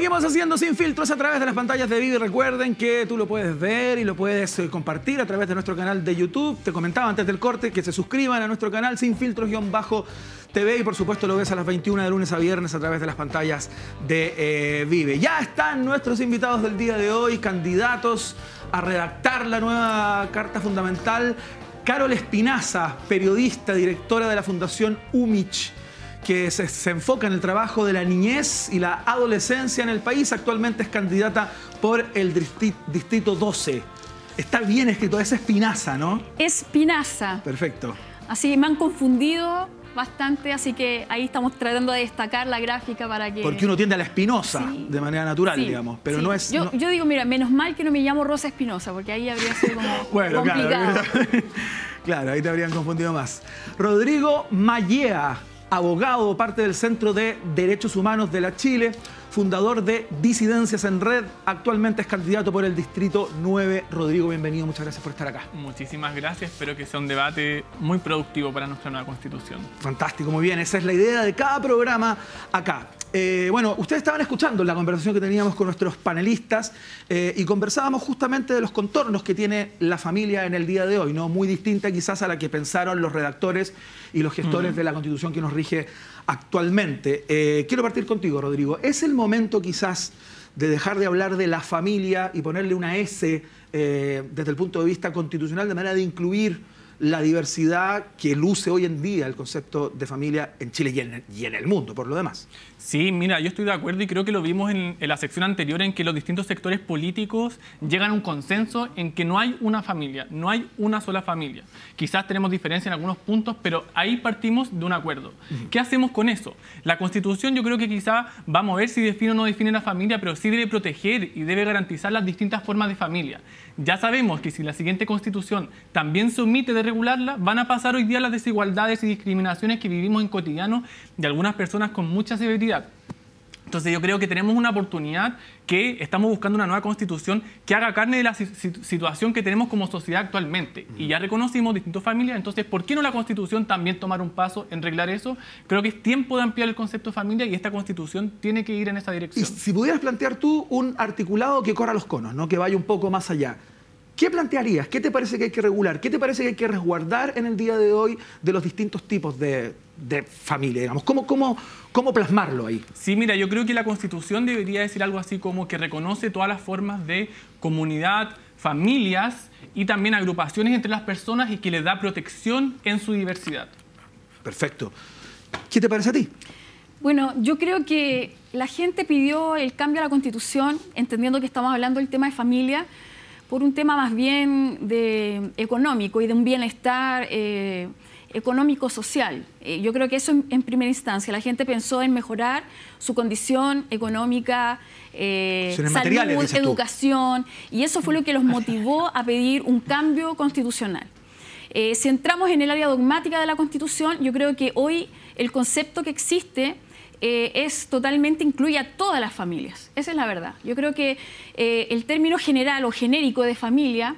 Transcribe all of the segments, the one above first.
Seguimos haciendo Sin Filtros a través de las pantallas de Vive. Recuerden que tú lo puedes ver y lo puedes compartir a través de nuestro canal de YouTube. Te comentaba antes del corte que se suscriban a nuestro canal Sin Filtros-TV y por supuesto lo ves a las 21 de lunes a viernes a través de las pantallas de Vive. Ya están nuestros invitados del día de hoy, candidatos a redactar la nueva Carta Fundamental. Carol Espinaza, periodista, directora de la Fundación UMICH, que se enfoca en el trabajo de la niñez y la adolescencia en el país. Actualmente es candidata por el Distrito 12. Está bien escrito, es Espinaza, ¿no? Espinaza. Perfecto. Así que me han confundido bastante, así que ahí estamos tratando de destacar la gráfica para que... Porque uno tiende a la Espinosa, sí, de manera natural, sí, digamos, pero sí. no es... Yo digo, mira, menos mal que no me llamo Rosa Espinosa, porque ahí habría sido como bueno, complicado. Claro, ahí te habrían confundido más. Rodrigo Mallea, abogado, parte del Centro de Derechos Humanos de la Chile, fundador de Disidencias en Red, actualmente es candidato por el Distrito 9. Rodrigo, bienvenido, muchas gracias por estar acá. Muchísimas gracias, espero que sea un debate muy productivo para nuestra nueva Constitución. Fantástico, muy bien, esa es la idea de cada programa acá. Bueno, ustedes estaban escuchando la conversación que teníamos con nuestros panelistas y conversábamos justamente de los contornos que tiene la familia en el día de hoy, ¿no? Muy distinta quizás a la que pensaron los redactores y los gestores de la Constitución que nos rige actualmente. Quiero partir contigo, Rodrigo. ¿Es el momento quizás de dejar de hablar de la familia y ponerle una S desde el punto de vista constitucional, de manera de incluir la diversidad que luce hoy en día el concepto de familia en Chile y en el mundo, por lo demás? Sí, mira, yo estoy de acuerdo y creo que lo vimos en la sección anterior en que los distintos sectores políticos llegan a un consenso en que no hay una familia, no hay una sola familia. Quizás tenemos diferencia en algunos puntos, pero ahí partimos de un acuerdo. ¿Qué hacemos con eso? La Constitución yo creo que quizás vamos a ver si define o no define la familia, pero sí debe proteger y debe garantizar las distintas formas de familia. Ya sabemos que si la siguiente Constitución también se omite de regularla, van a pasar hoy día las desigualdades y discriminaciones que vivimos en cotidiano de algunas personas con mucha severidad. Entonces yo creo que tenemos una oportunidad que estamos buscando una nueva Constitución que haga carne de la situación que tenemos como sociedad actualmente. Y ya reconocimos distintas familias, entonces ¿por qué no la Constitución también tomar un paso en arreglar eso? Creo que es tiempo de ampliar el concepto de familia y esta Constitución tiene que ir en esa dirección. Y si pudieras plantear tú un articulado que corra los conos, ¿no? Que vaya un poco más allá, ¿qué plantearías? ¿Qué te parece que hay que regular? ¿Qué te parece que hay que resguardar en el día de hoy de los distintos tipos de familia, digamos? ¿Cómo plasmarlo ahí? Sí, mira, yo creo que la Constitución debería decir algo así como que reconoce todas las formas de comunidad, familias y también agrupaciones entre las personas y que les da protección en su diversidad. Perfecto. ¿Qué te parece a ti? Bueno, yo creo que la gente pidió el cambio a la Constitución, entendiendo que estamos hablando del tema de familia, por un tema más bien económico y de un bienestar económico-social. Yo creo que eso en primera instancia. La gente pensó en mejorar su condición económica, salud, educación, y eso fue lo que los motivó a pedir un cambio constitucional. Si entramos en el área dogmática de la Constitución, yo creo que hoy el concepto que existe incluye a todas las familias. Esa es la verdad. Yo creo que el término general o genérico de familia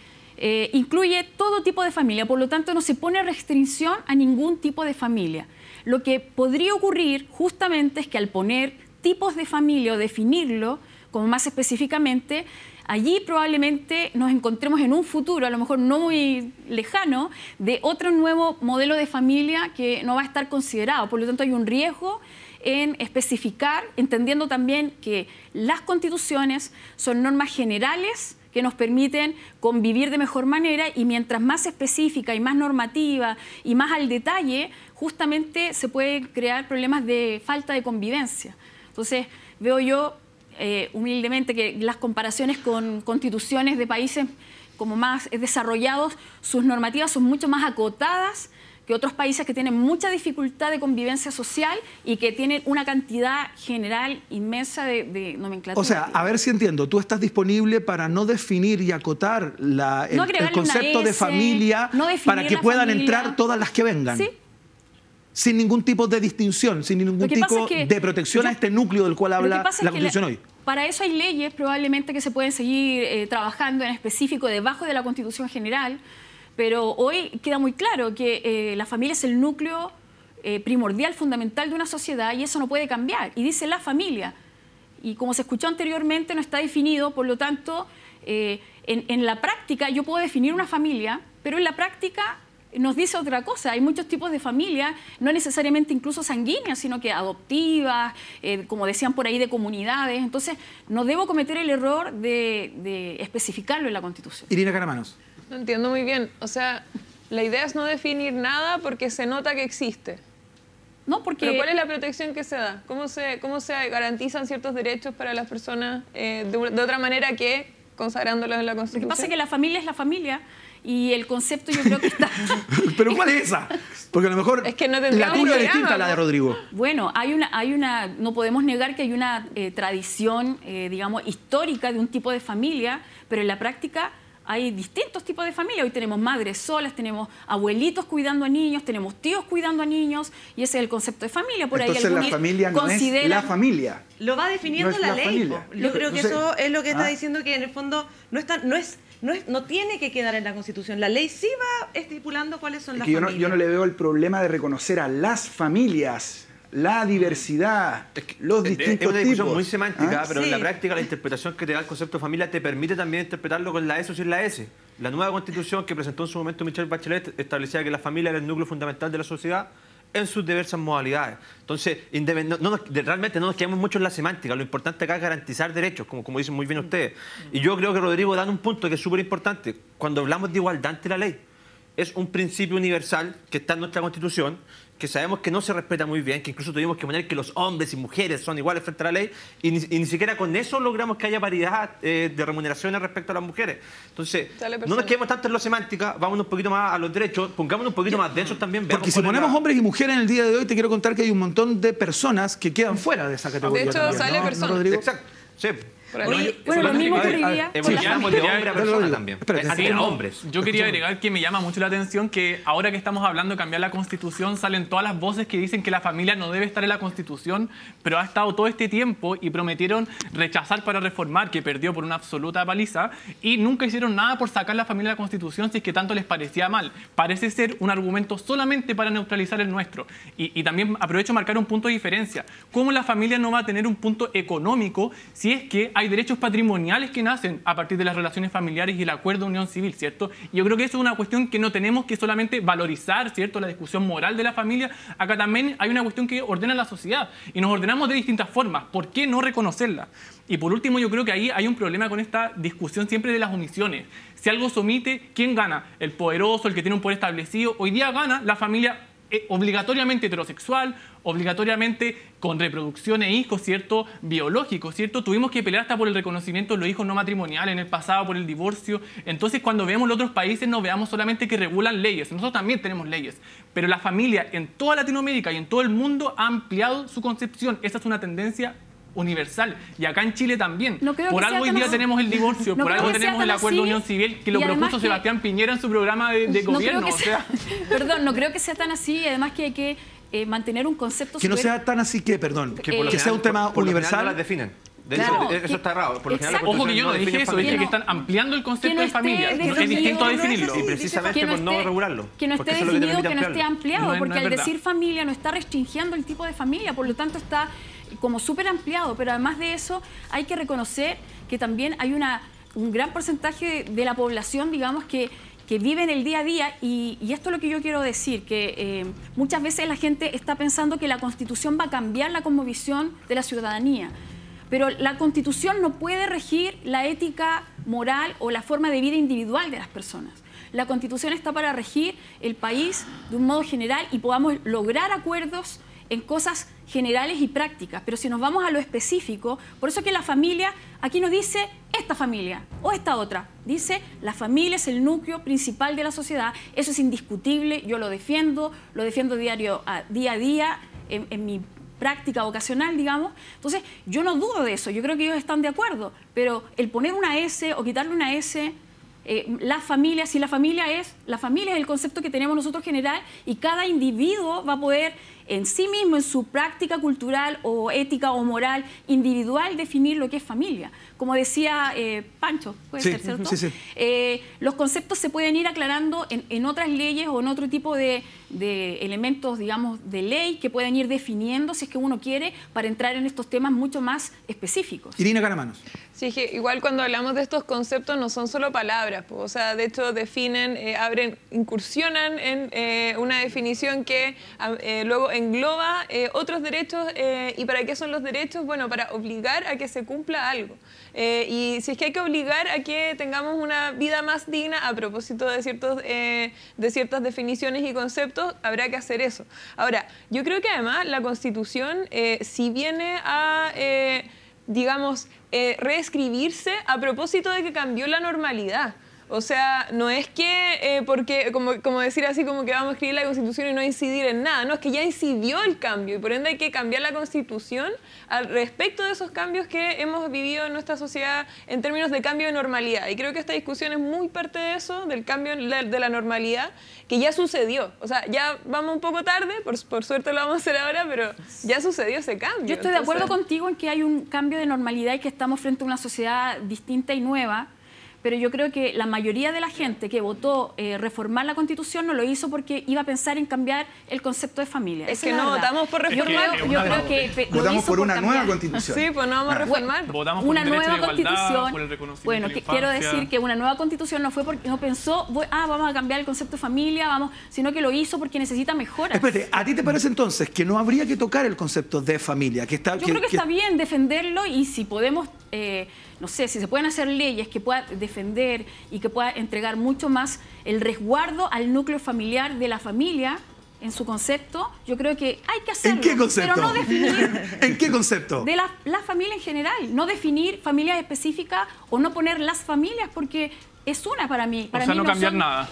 incluye todo tipo de familia, por lo tanto no se pone restricción a ningún tipo de familia. Lo que podría ocurrir justamente es que al poner tipos de familia o definirlo como más específicamente, allí probablemente nos encontremos en un futuro, a lo mejor no muy lejano, de otro nuevo modelo de familia que no va a estar considerado. Por lo tanto hay un riesgo en especificar, entendiendo también que las constituciones son normas generales que nos permiten convivir de mejor manera, y mientras más específica y más normativa y más al detalle, justamente se pueden crear problemas de falta de convivencia. Entonces veo yo humildemente que las comparaciones con constituciones de países como más desarrollados, sus normativas son mucho más acotadas que otros países que tienen mucha dificultad de convivencia social y que tienen una cantidad general inmensa de nomenclatura. O sea, a ver si entiendo, tú estás disponible para no definir y acotar el concepto de familia para que puedan entrar todas las que vengan. Sí. Sin ningún tipo de distinción, sin ningún tipo de protección a este núcleo del cual habla la Constitución hoy. Para eso hay leyes probablemente que se pueden seguir trabajando en específico debajo de la Constitución General, pero hoy queda muy claro que la familia es el núcleo primordial, fundamental de una sociedad, y eso no puede cambiar. Y dice la familia. y como se escuchó anteriormente no está definido, por lo tanto, en la práctica yo puedo definir una familia, pero en la práctica nos dice otra cosa. Hay muchos tipos de familias, no necesariamente incluso sanguíneas, sino que adoptivas, como decían por ahí, de comunidades. Entonces, no debo cometer el error de especificarlo en la Constitución. Irina Caramanos. No entiendo muy bien. O sea, la idea es no definir nada porque se nota que existe. No, porque... ¿Pero cuál es la protección que se da? ¿Cómo se garantizan ciertos derechos para las personas de otra manera que consagrándolos en la Constitución? Lo que pasa es que la familia es la familia y el concepto yo creo que está... ¿Pero cuál es esa? Porque a lo mejor es que no la tendríamos tuya es programa, distinta a la de Rodrigo. Bueno, no podemos negar que hay una tradición, digamos, histórica de un tipo de familia, pero en la práctica hay distintos tipos de familia. Hoy tenemos madres solas, tenemos abuelitos cuidando a niños, tenemos tíos cuidando a niños, y ese es el concepto de familia. Por Entonces ahí la familia no es la familia. Lo va definiendo No es la la ley. familia. Yo creo que eso es lo que está Ah. diciendo, que en el fondo no tiene que quedar en la Constitución. La ley sí va estipulando cuáles son Es las que familias. yo no le veo el problema de reconocer a las familias, la diversidad, los distintos Es una discusión tipos. muy semántica, ¿Ah? pero en la Sí. práctica la interpretación que te da el concepto de familia te permite también interpretarlo con la S o sin la S. La nueva Constitución que presentó en su momento Michelle Bachelet establecía que la familia era el núcleo fundamental de la sociedad en sus diversas modalidades. Entonces, realmente no nos quedamos mucho en la semántica. Lo importante acá es garantizar derechos, como dicen muy bien ustedes. Y yo creo que Rodrigo da un punto que es súper importante. Cuando hablamos de igualdad ante la ley, es un principio universal que está en nuestra Constitución, que sabemos que no se respeta muy bien, que incluso tuvimos que poner que los hombres y mujeres son iguales frente a la ley, y ni siquiera con eso logramos que haya paridad de remuneraciones respecto a las mujeres. Entonces, no nos quedemos tanto en lo semántica, vámonos un poquito más a los derechos, pongámonos un poquito más densos también. Porque si ponemos hombres y mujeres en el día de hoy, te quiero contar que hay un montón de personas que quedan fuera de esa categoría. De hecho, también, sale ¿no, personas. Rodrigo? Exacto, sí. Bueno, lo mismo ocurriría con la Evolucionamos de familia. hombre a persona también. Espérate, Así Sí, a no, hombres. Yo quería agregar que me llama mucho la atención que ahora que estamos hablando de cambiar la Constitución, salen todas las voces que dicen que la familia no debe estar en la Constitución, pero ha estado todo este tiempo y prometieron rechazar para reformar, que perdió por una absoluta paliza, y nunca hicieron nada por sacar la familia de la Constitución si es que tanto les parecía mal. Parece ser un argumento solamente para neutralizar el nuestro. Y también aprovecho a marcar un punto de diferencia. ¿Cómo la familia no va a tener un punto económico si es que hay derechos patrimoniales que nacen a partir de las relaciones familiares y el acuerdo de unión civil, ¿cierto? Y yo creo que eso es una cuestión que no tenemos que solamente valorizar, ¿cierto? La discusión moral de la familia. Acá también hay una cuestión que ordena la sociedad y nos ordenamos de distintas formas. ¿Por qué no reconocerla? Y por último, yo creo que ahí hay un problema con esta discusión siempre de las omisiones. Si algo se omite, ¿quién gana? El poderoso, el que tiene un poder establecido. Hoy día gana la familia obligatoriamente heterosexual, obligatoriamente con reproducción e hijos, ¿cierto? Biológicos, ¿cierto? Tuvimos que pelear hasta por el reconocimiento de los hijos no matrimoniales en el pasado, por el divorcio. Entonces, cuando vemos los otros países, no veamos solamente que regulan leyes. Nosotros también tenemos leyes. Pero la familia en toda Latinoamérica y en todo el mundo ha ampliado su concepción. Esta es una tendencia universal. Y acá en Chile también. No creo por que algo sea hoy tan día así. tenemos el divorcio, No por creo algo que sea tenemos el tan acuerdo de así. unión civil, que lo Y además propuso que- Sebastián Piñera en su programa de gobierno. No creo O que sea, perdón, no creo que sea tan así. Y además que hay que mantener un concepto Que no súper- sea tan así que, perdón, Que por lo que sea general- un tema por lo general universal. no las definen. De Claro, hecho, eso que- está errado. Por lo general, la exacto. ojo que yo no Constitución dije eso, define dije que familia. están ampliando el concepto Que no de familia, esté que es definido, distinto a no es definirlo. así. Y precisamente que no por no esté, regularlo. que no porque esté eso es lo que definido, permite que no esté ampliarlo. ampliado, No es- porque no es al verdad. decir familia no está restringiendo el tipo de familia, por lo tanto está como súper ampliado, pero además de eso hay que reconocer que también hay un gran porcentaje de la población, digamos, que vive en el día a día y esto es lo que yo quiero decir, que muchas veces la gente está pensando que la Constitución va a cambiar la cosmovisión de la ciudadanía. Pero la Constitución no puede regir la ética moral o la forma de vida individual de las personas. La Constitución está para regir el país de un modo general y podamos lograr acuerdos en cosas generales y prácticas. Pero si nos vamos a lo específico, por eso que la familia, aquí no dice esta familia o esta otra, dice la familia es el núcleo principal de la sociedad. Eso es indiscutible, yo lo defiendo día a día en mi práctica vocacional, digamos. Entonces, yo no dudo de eso, yo creo que ellos están de acuerdo, pero el poner una S o quitarle una S, la familia, si la familia es el concepto que tenemos nosotros general y cada individuo va a poder en sí mismo, en su práctica cultural o ética o moral individual, definir lo que es familia. Como decía Pancho, puede ser, ¿cierto? Sí, sí. Los conceptos se pueden ir aclarando en otras leyes o en otro tipo de elementos, digamos, de ley que pueden ir definiendo, si es que uno quiere, para entrar en estos temas mucho más específicos. Irina Caramanos. Sí, que igual cuando hablamos de estos conceptos no son solo palabras, o sea, de hecho definen, incursionan en una definición que luego engloba otros derechos. ¿Y para qué son los derechos? Bueno, para obligar a que se cumpla algo. Y si es que hay que obligar a que tengamos una vida más digna a propósito de ciertas definiciones y conceptos, habrá que hacer eso. Ahora, yo creo que además la Constitución, si viene a, digamos, reescribirse a propósito de que cambió la normalidad. O sea, no es que, porque, como decir así, como que vamos a escribir la Constitución y no incidir en nada. No, es que ya incidió el cambio y por ende hay que cambiar la Constitución al respecto de esos cambios que hemos vivido en nuestra sociedad en términos de cambio de normalidad. Y creo que esta discusión es muy parte de eso, del cambio de la normalidad, que ya sucedió. O sea, ya vamos un poco tarde, por suerte lo vamos a hacer ahora, pero ya sucedió ese cambio. Yo estoy de acuerdo contigo en que hay un cambio de normalidad y que estamos frente a una sociedad distinta y nueva. Pero yo creo que la mayoría de la gente que votó reformar la Constitución no lo hizo porque iba a pensar en cambiar el concepto de familia. Es que no votamos por reformar. Yo creo que votamos por una nueva Constitución. Sí, pues no vamos a reformar. Votamos por una el derecho nueva de igualdad, Constitución. por el reconocimiento Bueno, de la quiero infancia. decir que una nueva Constitución no fue porque no pensó, vamos a cambiar el concepto de familia, sino que lo hizo porque necesita mejoras. Espérate, ¿a ti te parece entonces que no habría que tocar el concepto de familia? Yo creo que está bien defenderlo y si podemos, no sé, si se pueden hacer leyes que puedan defender y que puedan entregar mucho más el resguardo al núcleo familiar de la familia en su concepto, yo creo que hay que hacerlo. ¿En qué concepto? Pero no definir ¿En qué concepto? de la familia en general, no definir familias específicas o no poner las familias porque es una para mí. Para o sea, mí no cambiar son... nada.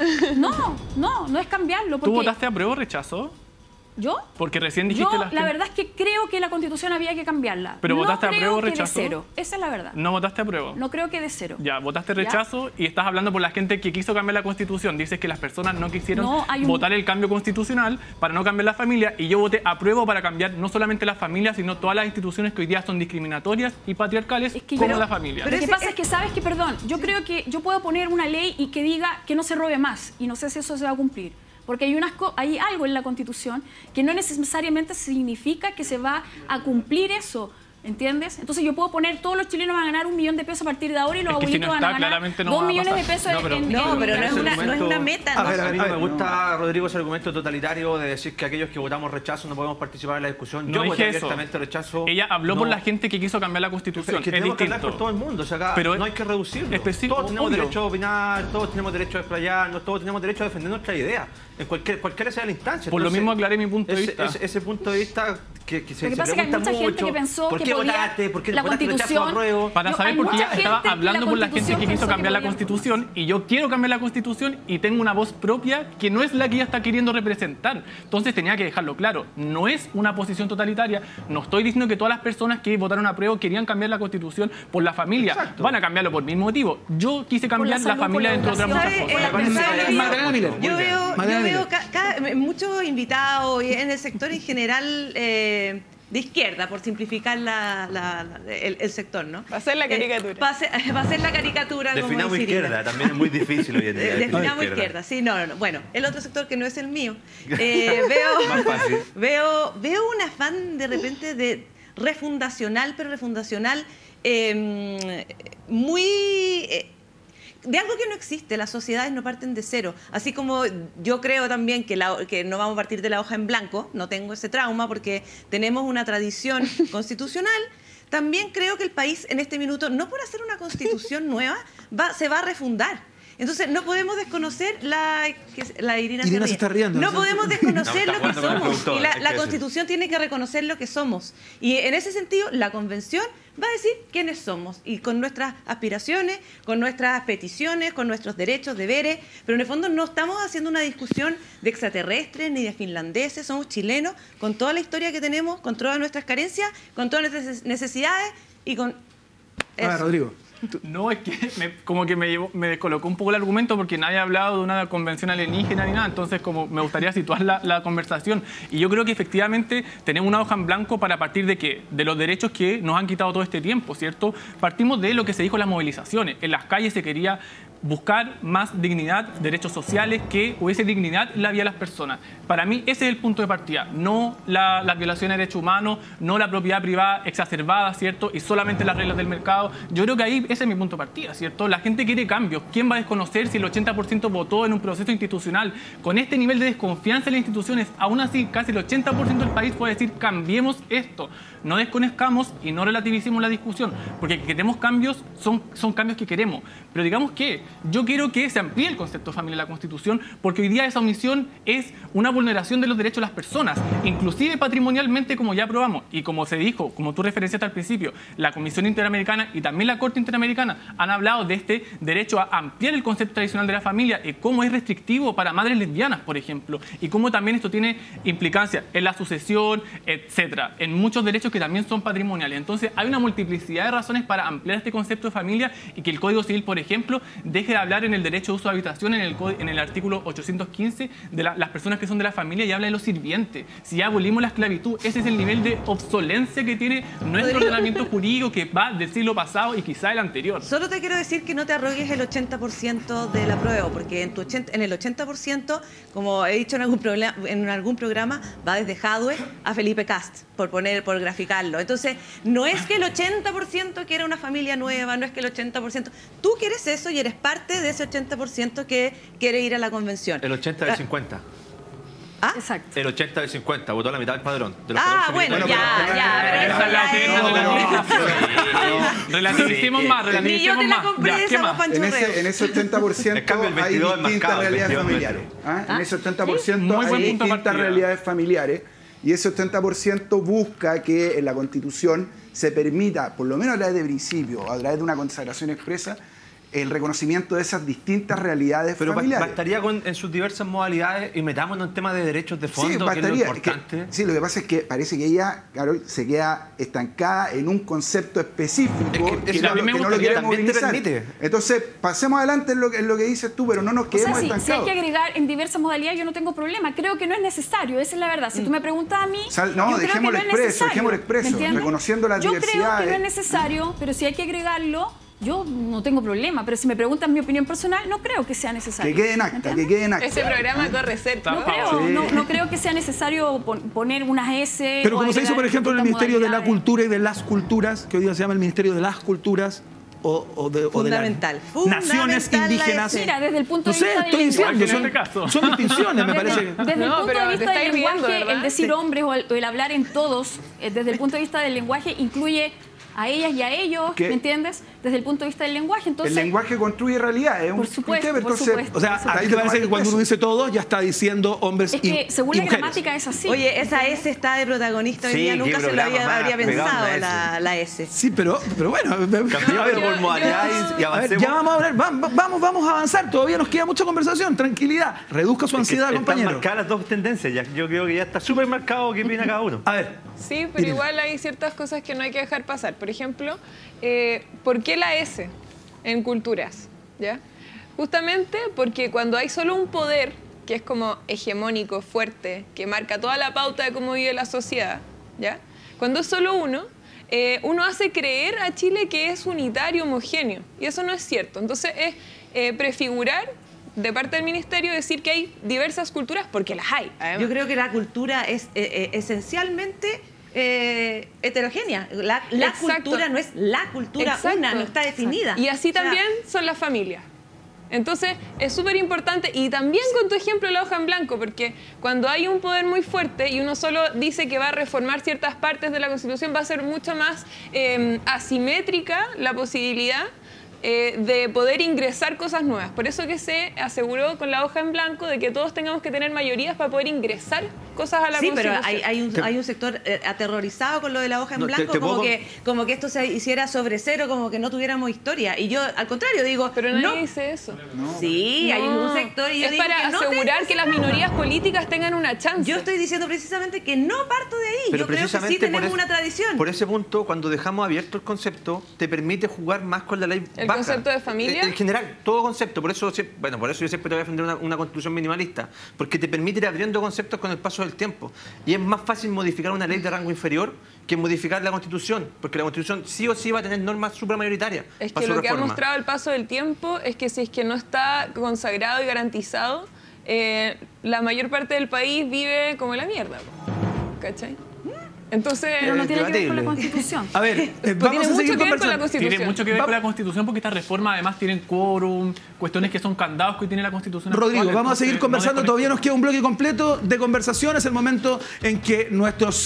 No es cambiarlo. ¿Tú Porque... votaste apruebo o rechazo? ¿Yo? Porque recién dijiste la verdad es que creo que la Constitución había que cambiarla. ¿Pero votaste apruebo o creo que rechazo? de cero. Esa es la verdad. ¿No votaste apruebo? No creo que de cero. Ya, votaste rechazo y estás hablando por la gente que quiso cambiar la Constitución. Dices que las personas no quisieron votar el cambio constitucional para no cambiar la familia y yo voté apruebo para cambiar no solamente la familia, sino todas las instituciones que hoy día son discriminatorias y patriarcales como la familia. Pero lo que pasa es que, ¿sabes qué? Perdón, yo creo que yo puedo poner una ley y que diga que no se robe más y no sé si eso se va a cumplir. Porque hay algo en la Constitución que no necesariamente significa que se va a cumplir eso. ¿Entiendes? Entonces yo puedo poner todos los chilenos van a ganar $1 millón a partir de ahora y los abuelitos van a ganar $2 millones de pesos pero no es una meta. A mí no me gusta, Rodrigo, ese argumento totalitario de decir que aquellos que votamos rechazo no podemos participar en la discusión. No yo voté dije eso. abiertamente rechazo. Ella habló por la gente que quiso cambiar la Constitución. Es que tenemos que hablar por todo el mundo. O sea, acá no hay que reducirlo. Todos tenemos derecho a opinar, todos tenemos derecho a explayarnos, todos tenemos derecho a defender nuestra idea, en cualquiera sea la instancia. Por lo mismo aclaré mi punto de vista. Ese punto de vista que se pasa que hay mucha gente que pensó ¿por que qué podía votaste? ¿Por qué la votaste rechazo Constitución? apruebo? Para saber por qué ella estaba hablando por la gente que quiso cambiar la Constitución y yo quiero cambiar la Constitución y tengo una voz propia que no es la que ella está queriendo representar. Entonces tenía que dejarlo claro. No es una posición totalitaria. No estoy diciendo que todas las personas que votaron apruebo querían cambiar la Constitución por la familia. Exacto. Van a cambiarlo por mi motivo. Yo quise cambiar la familia dentro de otras muchas cosas. Yo veo muchos invitados y en el sector en general de izquierda, por simplificar el sector, ¿no? Va a ser la caricatura. Va a ser la caricatura. Definamos como izquierda, también es muy difícil hoy en día. Definamos izquierda, sí, no. Bueno, el otro sector que no es el mío. Más fácil. Veo un afán de repente de refundacional, pero refundacional muy... de algo que no existe. Las sociedades no parten de cero. Así como yo creo también que no vamos a partir de la hoja en blanco, no tengo ese trauma porque tenemos una tradición constitucional, también creo que el país en este minuto, no por hacer una constitución nueva, se va a refundar. Entonces no podemos desconocer Irina se está riendo. No podemos desconocer lo que somos. Y la que Constitución tiene que reconocer lo que somos. Y en ese sentido, la Convención va a decir quiénes somos. Y con nuestras aspiraciones, con nuestras peticiones, con nuestros derechos, deberes. Pero en el fondo no estamos haciendo una discusión de extraterrestres ni de finlandeses. Somos chilenos, con toda la historia que tenemos, con todas nuestras carencias, con todas nuestras necesidades y con... A ver, Rodrigo. No, es que como que me descolocó un poco el argumento porque nadie ha hablado de una convención alienígena ni nada, entonces como me gustaría situar la conversación. Y yo creo que efectivamente tenemos una hoja en blanco para partir de ¿qué? De los derechos que nos han quitado todo este tiempo, ¿cierto? Partimos de lo que se dijo en las movilizaciones. En las calles se quería buscar más dignidad, derechos sociales, que hubiese dignidad en la vida de las personas. Para mí ese es el punto de partida, no las violaciones de derechos humanos, no la propiedad privada exacerbada, ¿cierto? Y solamente las reglas del mercado. Yo creo que ahí ese es mi punto de partida, ¿cierto? La gente quiere cambios. ¿Quién va a desconocer si el 80% votó en un proceso institucional? Con este nivel de desconfianza en las instituciones, aún así casi el 80% del país puede decir cambiemos esto. No desconozcamos y no relativicemos la discusión, porque que queremos cambios son cambios que queremos. Pero digamos que yo quiero que se amplíe el concepto de familia en la Constitución, porque hoy día esa omisión es una vulneración de los derechos de las personas, inclusive patrimonialmente, como ya aprobamos. Y como se dijo, como tú referenciaste al principio, la Comisión Interamericana y también la Corte Interamericana han hablado de este derecho a ampliar el concepto tradicional de la familia y cómo es restrictivo para madres lesbianas, por ejemplo, y cómo también esto tiene implicancia en la sucesión, etcétera, en muchos derechos que también son patrimoniales. Entonces hay una multiplicidad de razones para ampliar este concepto de familia y que el Código Civil, por ejemplo, deje de hablar en el derecho de uso de habitación en el artículo 815 de las personas que son de la familia y habla de los sirvientes. Si ya abolimos la esclavitud, ese es el nivel de obsolencia que tiene nuestro ordenamiento jurídico, que va del siglo pasado y quizá el anterior. Solo te quiero decir que no te arrogues el 80% del apruebo, porque en el 80%, como he dicho en algún programa, va desde Jadwe a Felipe Cast, por graficarlo. Entonces, no es que el 80% quiera una familia nueva, no es que el 80%... Tú quieres eso y eres parte de ese 80% que quiere ir a la convención. El 80 del 50. ¿Ah? Exacto. El 80 del 50, votó la mitad del padrón. Bueno, Relativicemos más, relativicemos más. En ese 80% hay distintas realidades familiares. En ese 80% hay distintas realidades familiares. Y ese 80% busca que en la Constitución se permita, por lo menos a través de principios, a través de una consagración expresa, el reconocimiento de esas distintas realidades familiares. Pero bastaría en sus diversas modalidades y metámonos en temas de derechos de fondo, sí, bastaría, que es lo importante. Sí, lo que pasa es que parece que ella, Carol, se queda estancada en un concepto específico que no lo quiere movilizar. Entonces, pasemos adelante en lo que dices tú, pero no nos quedemos estancados. Si hay que agregar en diversas modalidades, yo no tengo problema. Creo que no es necesario, esa es la verdad. Si tú me preguntas a mí, no, dejémoslo expreso, reconociendo las diversidades. Yo creo que no es necesario, pero si hay que agregarlo, yo no tengo problema, pero si me preguntan mi opinión personal, no creo que sea necesario. Que quede en acta, Ese programa corre cerca. No creo que sea necesario poner unas S. Pero como se hizo, por ejemplo, en el Ministerio de la Cultura y de las Culturas, que hoy día se llama el Ministerio de las Culturas, o de las naciones indígenas. Mira, desde el punto de vista del lenguaje, son distinciones, me parece. Desde el punto de vista del lenguaje, el decir hombres o el hablar en todos, desde el punto de vista del lenguaje, incluye a ellas y a ellos, ¿me entiendes? Desde el punto de vista del lenguaje. Entonces, el lenguaje construye realidad, por supuesto. O sea, ahí te parece que cuando uno dice todo, ya está diciendo hombres y mujeres. Es que según la gramática es así. Oye, esa S está de protagonista hoy día, nunca se lo habría pensado la S. Sí, pero bueno. Por modalidades y avancemos. Ya vamos a hablar, vamos a avanzar, todavía nos queda mucha conversación, tranquilidad, reduzca su ansiedad, compañero. Están marcadas las dos tendencias, ya. Yo creo que ya está súper marcado qué opina cada uno. A ver. Sí, pero igual hay ciertas cosas que no hay que dejar pasar. Por ejemplo, ¿por qué la S en culturas? ¿Ya? Justamente porque cuando hay solo un poder que es como hegemónico, fuerte, que marca toda la pauta de cómo vive la sociedad, ¿ya? Cuando es solo uno hace creer a Chile que es unitario, homogéneo, y eso no es cierto. Entonces es prefigurar de parte del ministerio decir que hay diversas culturas porque las hay. Además. Yo creo que la cultura es esencialmente heterogénea. La cultura no es la cultura una, no está definida. Y así también son las familias. Entonces, es súper importante, y también con tu ejemplo la hoja en blanco, porque cuando hay un poder muy fuerte y uno solo dice que va a reformar ciertas partes de la Constitución, va a ser mucho más asimétrica la posibilidad de poder ingresar cosas nuevas. Por eso que se aseguró con la hoja en blanco de que todos tengamos que tener mayorías para poder ingresar cosas a la Constitución. Sí, pero hay un sector aterrorizado con lo de la hoja en blanco, como que esto se hiciera sobre cero, como que no tuviéramos historia. Y yo, al contrario, digo... Pero nadie dice eso. No. Sí, hay un sector... Y yo es para asegurar que las minorías políticas tengan una chance. Yo estoy diciendo precisamente que no parto de ahí. Pero yo creo que sí tenemos una tradición. Por ese punto, cuando dejamos abierto el concepto, te permite jugar más con la ley ¿El baja. concepto de familia? En general, todo concepto. Por eso yo siempre te voy a defender una constitución minimalista. Porque te permite ir abriendo conceptos con el paso del tiempo. Y es más fácil modificar una ley de rango inferior que modificar la Constitución, porque la Constitución sí o sí va a tener normas supramayoritarias. Es que lo que ha mostrado el paso del tiempo es que si es que no está consagrado y garantizado, la mayor parte del país vive como la mierda. ¿Cachai? Entonces, pero no tiene que ver con la Constitución. A ver, vamos a seguir conversando. Tiene mucho que ver con la Constitución porque estas reformas además tienen quórum, cuestiones que son candados que tiene la Constitución. Rodrigo, actual, vamos a seguir conversando. Todavía nos queda un bloque completo de conversación. Es el momento en que nuestros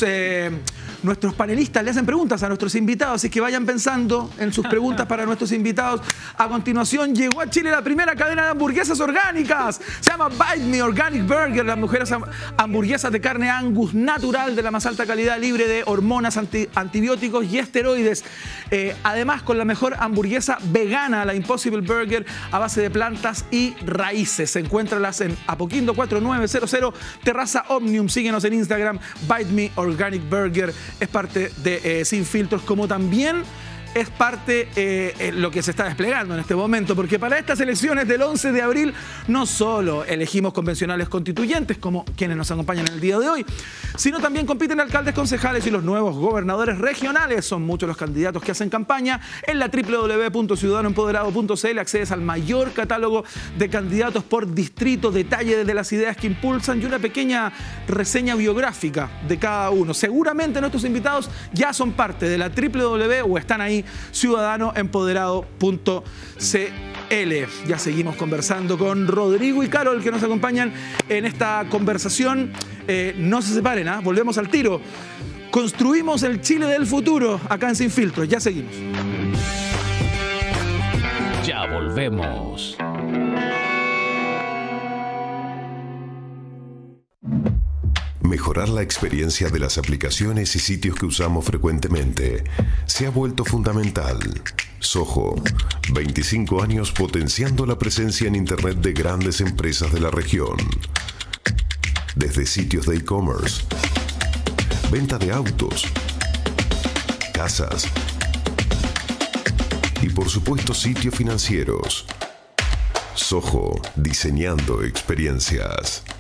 panelistas le hacen preguntas a nuestros invitados, así que vayan pensando en sus preguntas para nuestros invitados. A continuación, llegó a Chile la primera cadena de hamburguesas orgánicas. Se llama Bite Me Organic Burger. Las mujeres hamburguesas de carne Angus natural de la más alta calidad, libre de hormonas, antibióticos y esteroides. Además, con la mejor hamburguesa vegana, la Impossible Burger, a base de plantas y raíces. Encuéntralas en Apoquindo 4900, Terraza Omnium. Síguenos en Instagram, Bite Me Organic Burger. Es parte de Sin Filtros, como también es parte lo que se está desplegando en este momento, porque para estas elecciones del 11 de abril no solo elegimos convencionales constituyentes, como quienes nos acompañan en el día de hoy, sino también compiten alcaldes, concejales y los nuevos gobernadores regionales. Son muchos los candidatos que hacen campaña. En la www.ciudadanoempoderado.cl accedes al mayor catálogo de candidatos por distrito, detalle de las ideas que impulsan y una pequeña reseña biográfica de cada uno. Seguramente nuestros invitados ya son parte de la www o están ahí, ciudadanoempoderado.cl. Ya seguimos conversando con Rodrigo y Carol, que nos acompañan en esta conversación. No se separen, volvemos al tiro. Construimos el Chile del futuro acá en Sin Filtros. Ya seguimos. Ya volvemos. Mejorar la experiencia de las aplicaciones y sitios que usamos frecuentemente se ha vuelto fundamental. Soho, 25 años potenciando la presencia en Internet de grandes empresas de la región. Desde sitios de e-commerce, venta de autos, casas y por supuesto sitios financieros. Soho, diseñando experiencias.